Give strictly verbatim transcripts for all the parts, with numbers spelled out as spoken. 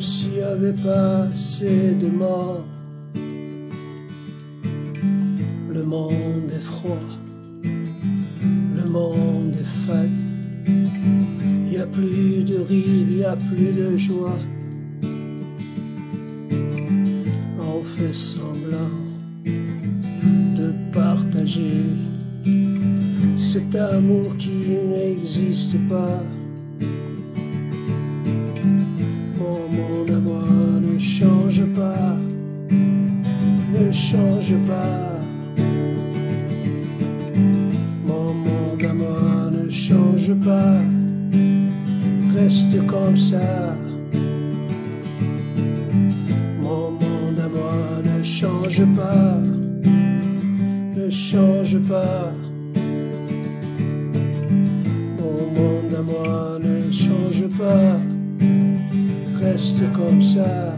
s'il n'y avait pas assez de morts. Le monde est froid, le monde est fade. Il n'y a plus de rire, il n'y a plus de joie. On fait semblant de partager cet amour qui n'existe pas. Mon monde à moi ne change pas, ne change pas. Mon monde à moi ne change pas, reste comme ça. Mon monde à moi ne change pas, ne change pas. Mon monde à moi ne change pas, reste comme ça.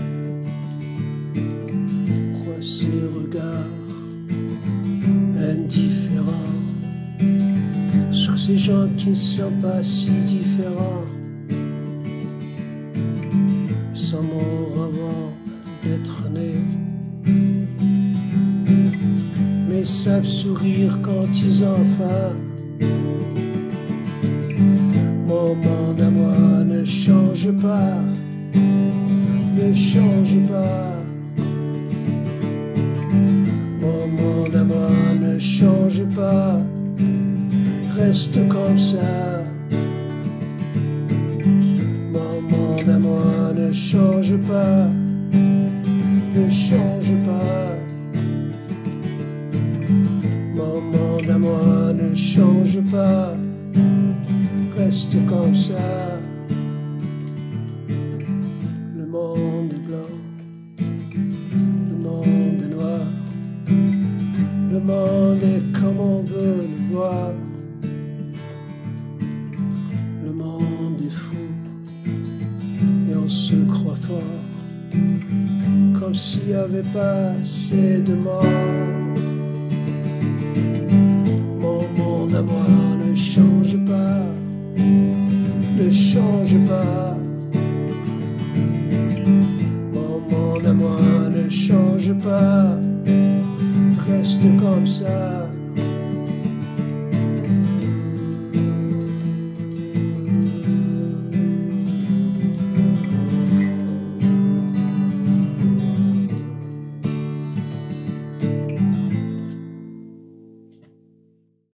Quoi ces regards indifférents sur ces gens qui ne sont pas si différents, sont morts avant d'être nés, mais savent sourire quand ils ont faim. Mon monde à moi ne change pas, ne change pas. Mon monde à moi ne change pas, reste comme ça. Mon monde à moi ne change pas, ne change pas. Mon monde à moi ne change pas, reste comme ça. Le monde est blanc, le monde est noir, le monde est comme on veut le voir. Le monde est fou et on se croit fort, comme s'il n'y avait pas assez de morts. Mon monde à moi ne change pas, ne change pas. Mon monde à moi ne change pas, reste comme ça.